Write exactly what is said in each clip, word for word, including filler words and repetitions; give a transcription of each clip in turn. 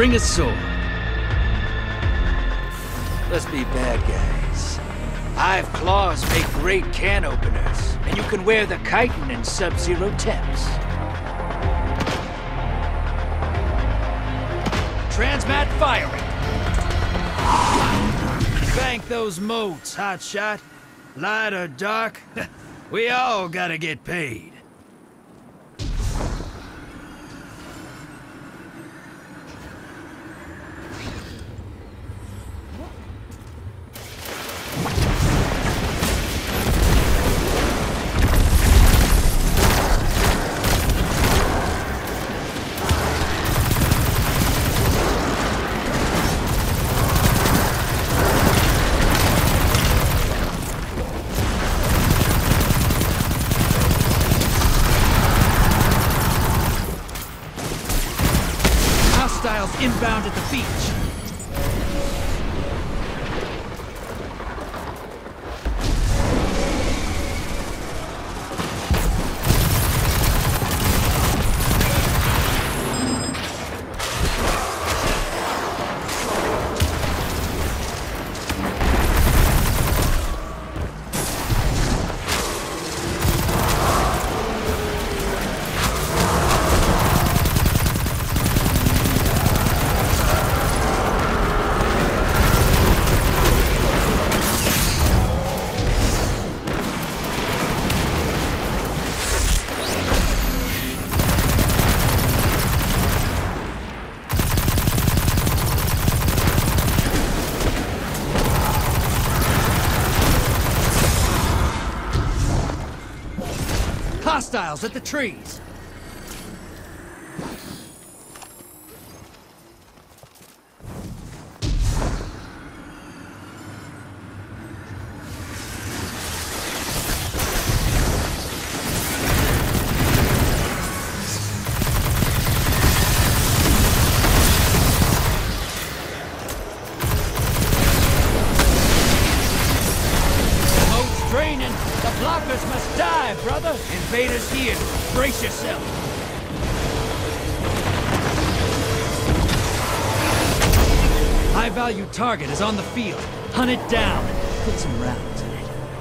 bring a sword. Let's be bad guys. Hive claws make great can openers, and you can wear the chitin in sub-zero temps. Transmat firing! Bank those motes, hotshot. Light or dark, we all gotta get paid. Hostiles inbound at the beach. Hostiles at the trees. Moat's draining. The blockers must die, brother. Invaders here. Brace yourself. High-value target is on the field. Hunt it down. Put some rounds in it.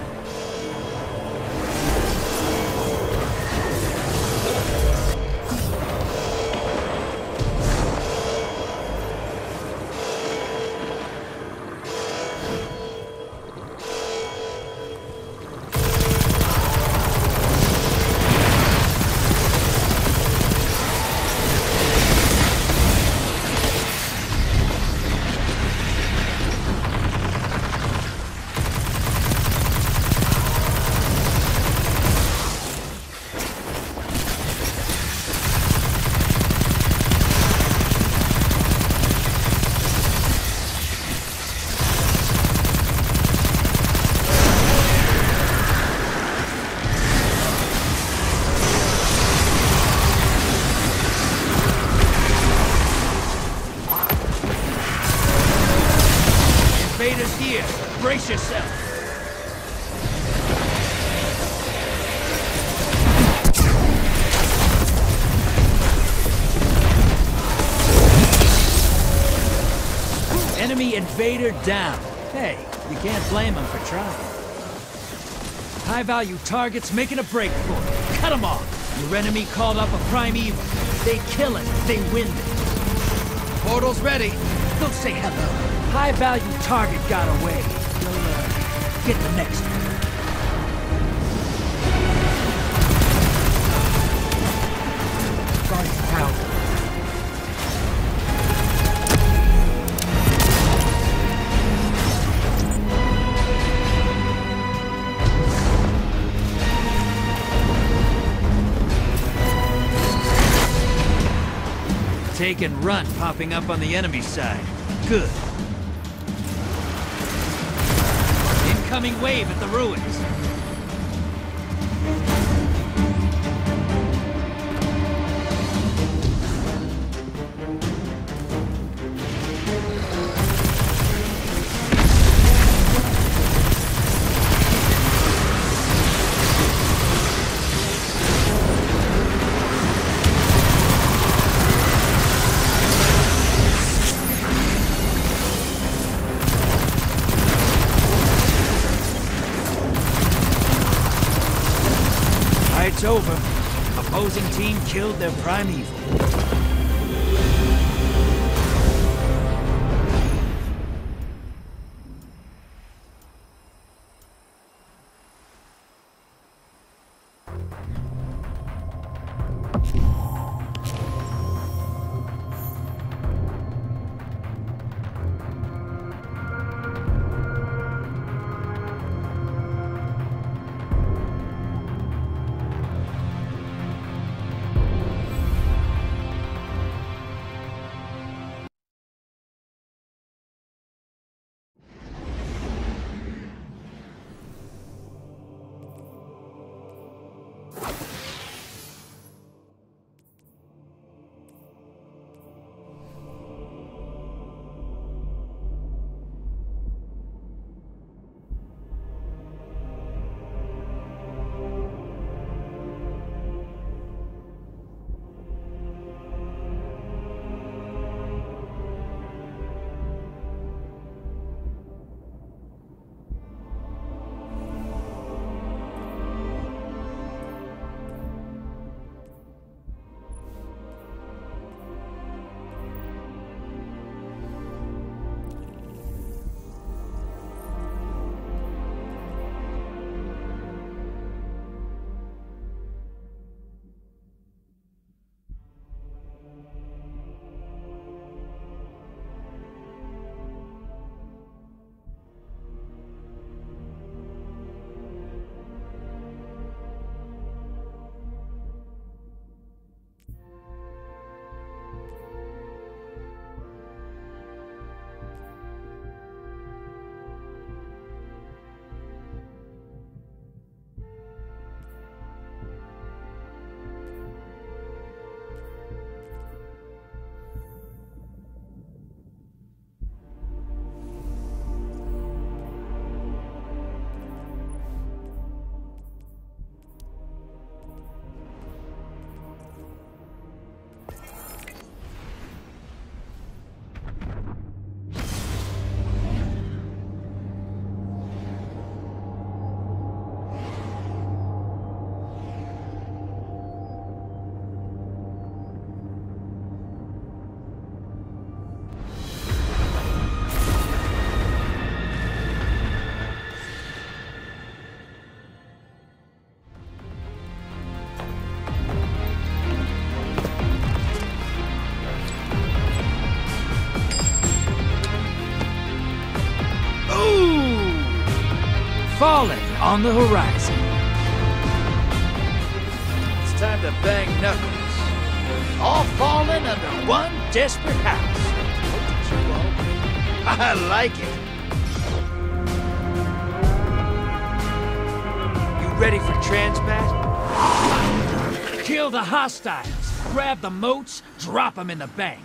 Invaders here. Brace yourself. Enemy invader down. Hey, you can't blame them for trying. High-value targets making a break for it. Cut them off. Your enemy called up a primeval. They kill it. They win it. Portal's ready. Go say hello. High-value target got away. You'll, uh, get the next one. Guardian power. Take and run popping up on the enemy side. Good. Incoming wave at the ruins. It's over. Opposing team killed their primeval. Fallen on the horizon. It's time to bang knuckles. All fallen under one desperate house. I like it. You ready for transmat? Kill the hostiles. Grab the moats, drop them in the bank.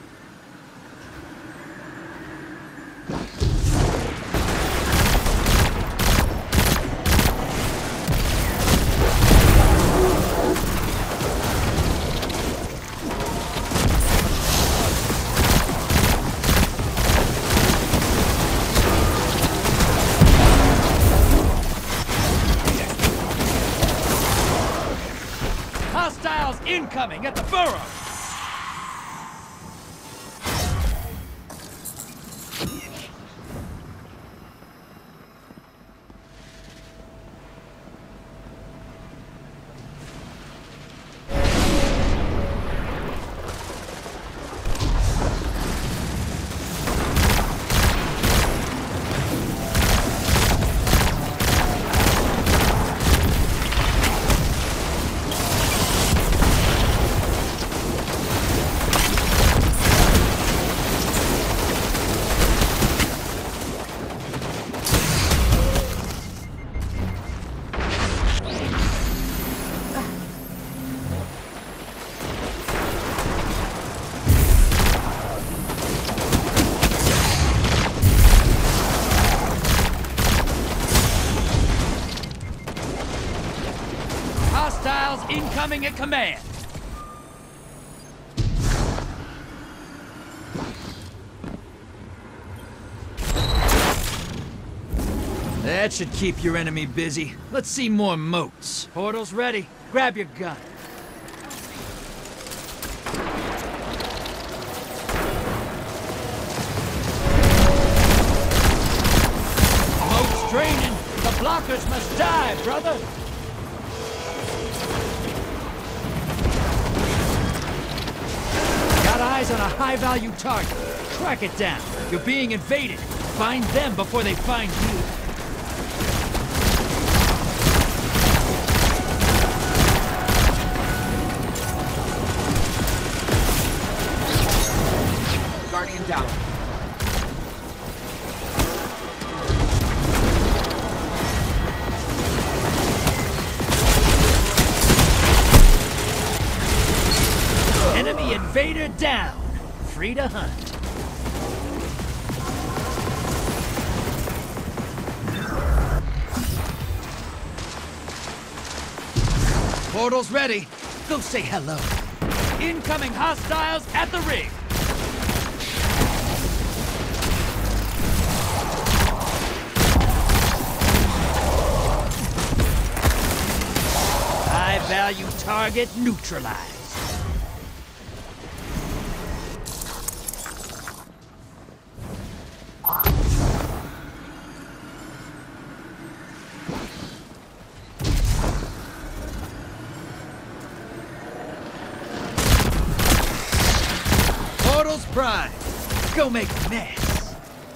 Hostiles incoming at the burrow! Hostiles incoming at command. That should keep your enemy busy. Let's see more moats. Portal's ready. Grab your gun. Smoke's draining. The blockers must die, brother. Got eyes on a high-value target. Track it down. You're being invaded. Find them before they find you. Guardian down. Enemy invader down. Free to hunt. Portal's ready. Go say hello. Incoming hostiles at the ring. High-value target neutralized. Portal's prime. Go make a mess.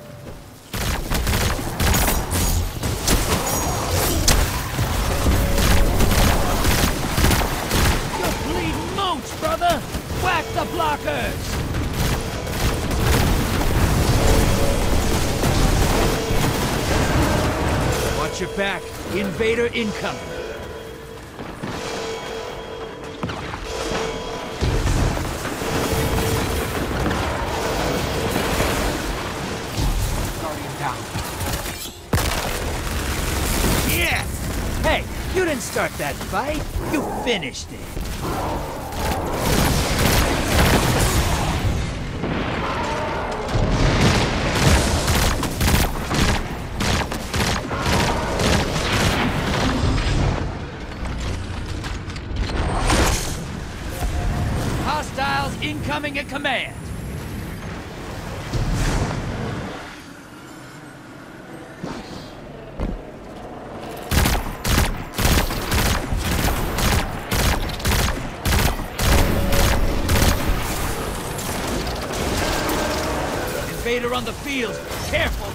You're bleeding moats, brother. Whack the blockers. Watch your back. Invader incoming. Yes! Hey, you didn't start that fight. You finished it. Hostiles incoming at command. Invader on the field. Careful.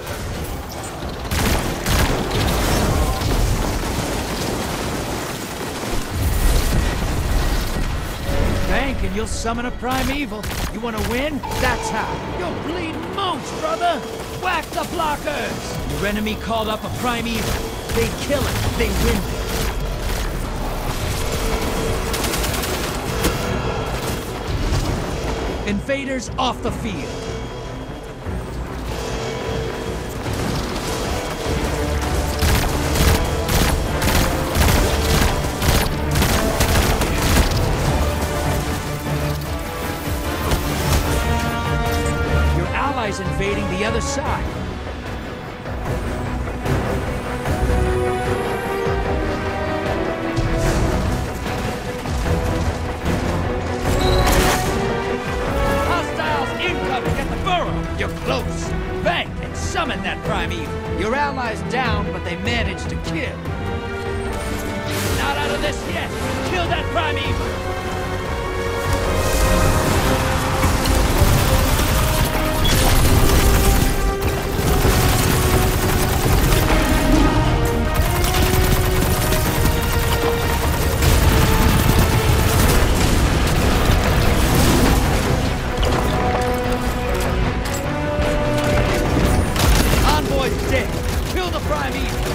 Bank and you'll summon a primeval. You want to win? That's how. You're bleeding moats, brother. Whack the blockers. Your enemy called up a primeval. They kill it. They win it. Invaders off the field. Your allies invading the other side. You're close. Bank and summon that primeval. Your allies down, but they managed to kill. Not out of this yet. Kill that primeval. Kill the primeval!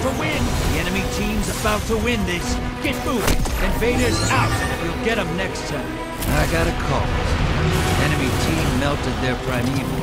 to win. The enemy team's about to win this. Get moving. Invaders out. You'll get them next time. I got a call. Enemy team melted their primeval.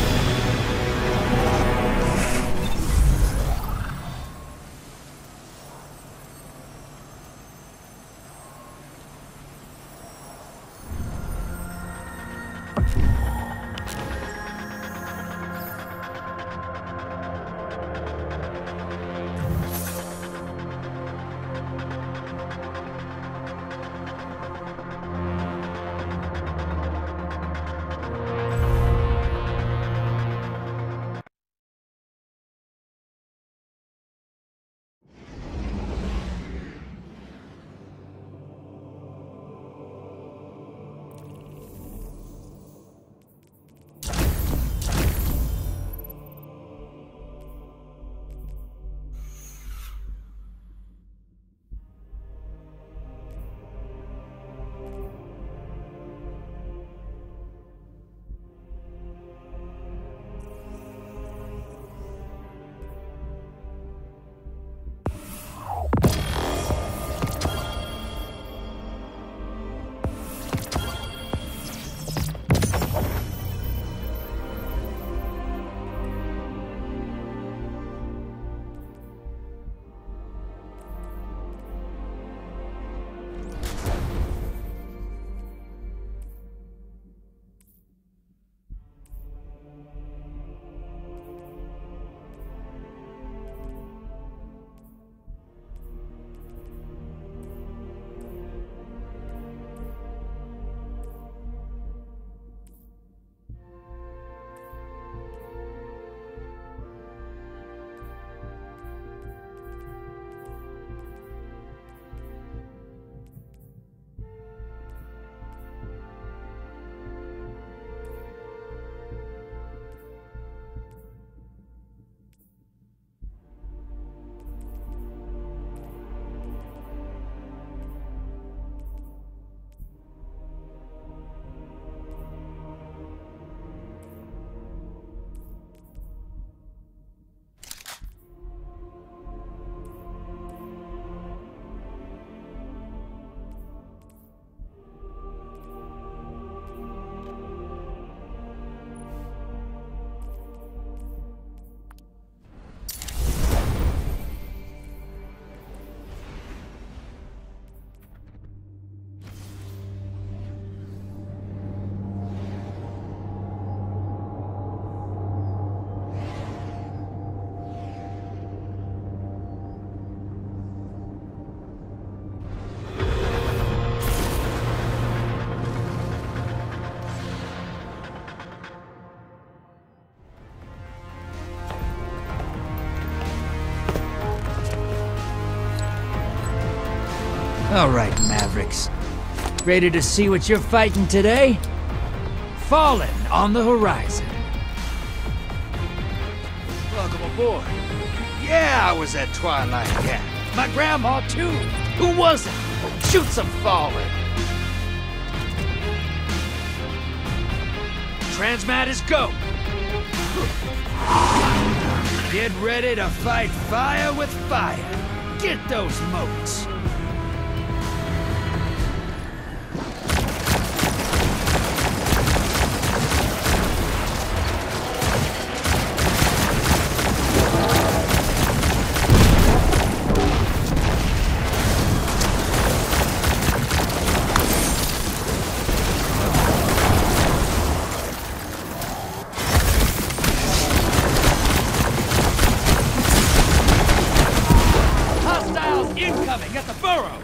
All right, Mavericks. Ready to see what you're fighting today? Fallen on the horizon. Welcome aboard. Yeah, I was at Twilight Gap. My grandma, too. Who wasn't? Shoot some Fallen. Transmat is go. Get ready to fight fire with fire. Get those motes. Incoming at the burrow!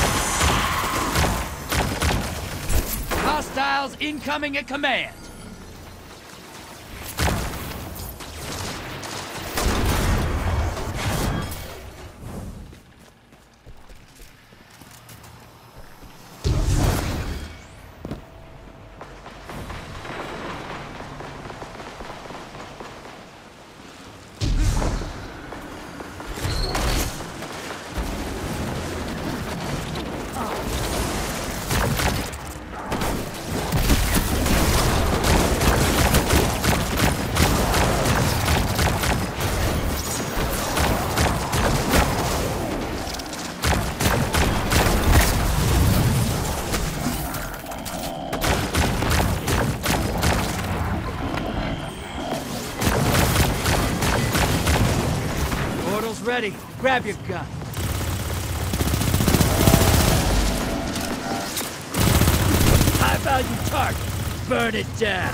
Hostiles incoming at command. ready. Grab your gun. High-value target. Burn it down.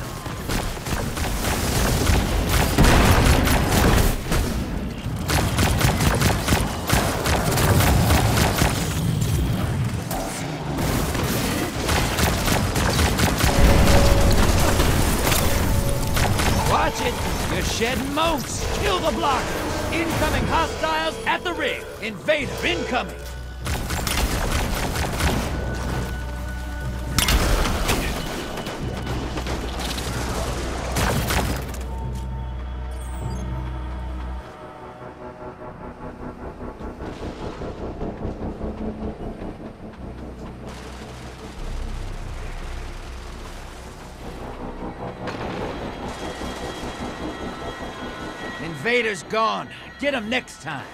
Watch it. You're shedding moats. Kill the blockers. Incoming hostiles at the ring. Invader incoming. Invader's gone. Get him next time.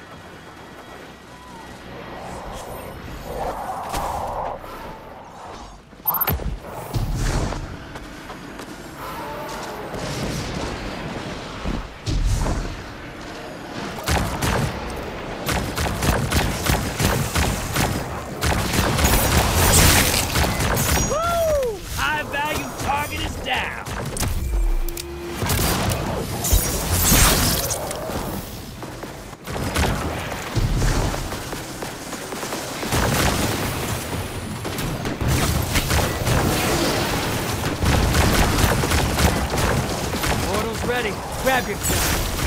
Woo! High-value target is down. Ready. Grab your gun.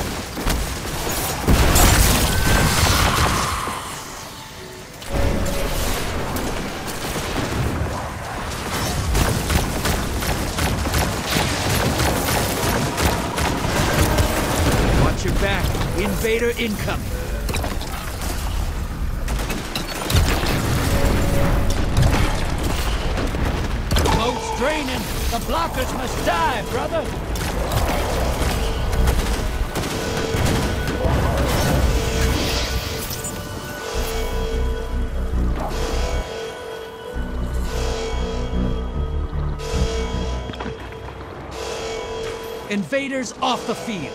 Watch your back. Invader incoming. Boat's draining. The blockers must die, brother. Invaders off the field.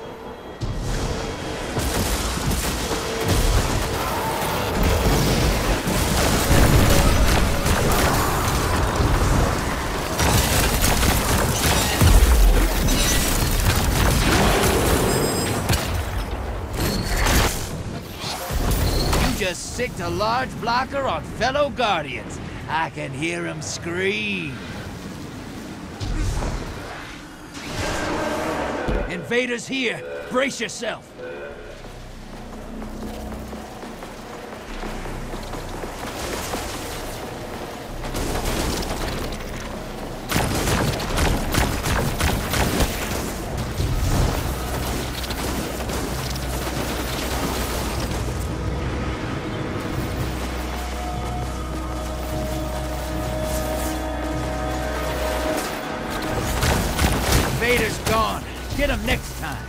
You just sicked a large blocker on fellow Guardians. I can hear him scream. Invaders here! Brace yourself! Invaders gone! Get him next time!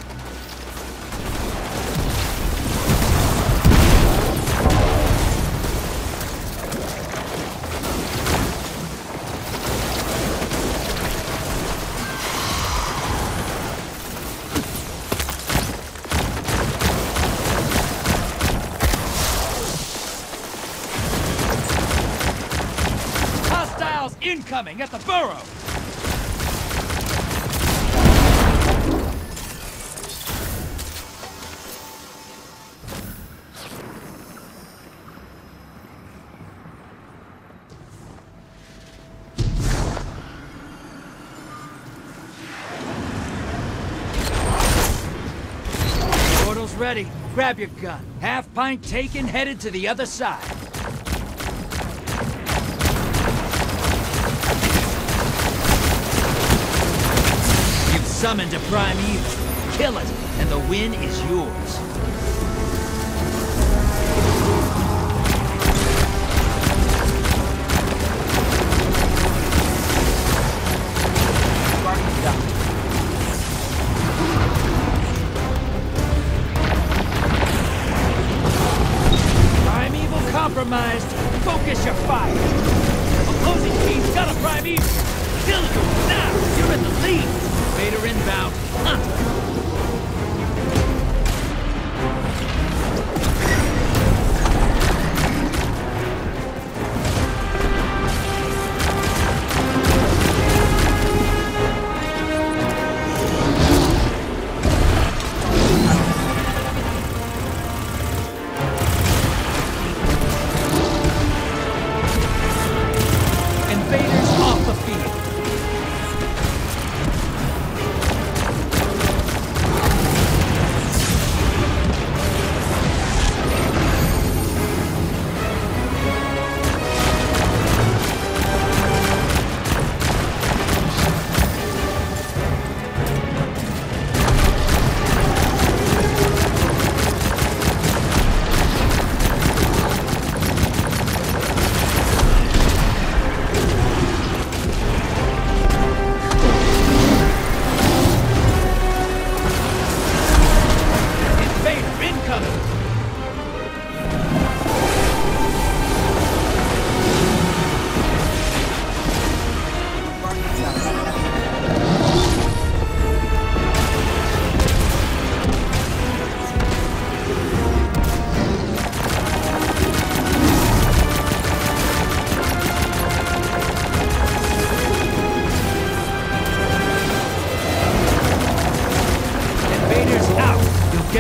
Hostiles incoming at the burrow! Ready. Grab your gun. Half pint taken, headed to the other side. You've summoned a primeval. Kill it, and the win is yours. Compromised. Focus your fire. Opposing team's got a primeval. Kill him now. You're in the lead. Vader inbound. Hunt.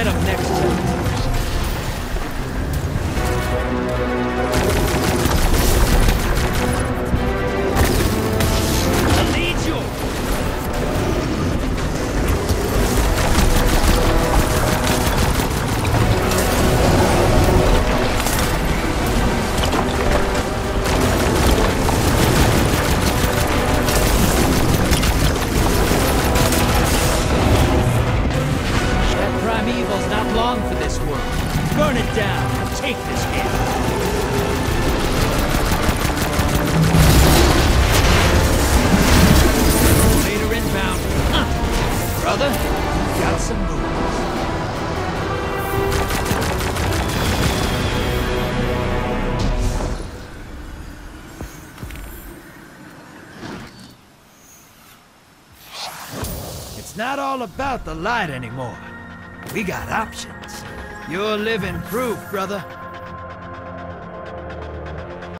get him next time. Burn it down and take this hit. Later inbound. Huh. Brother, you got some moves. It's not all about the light anymore. We got options. You're living proof, brother.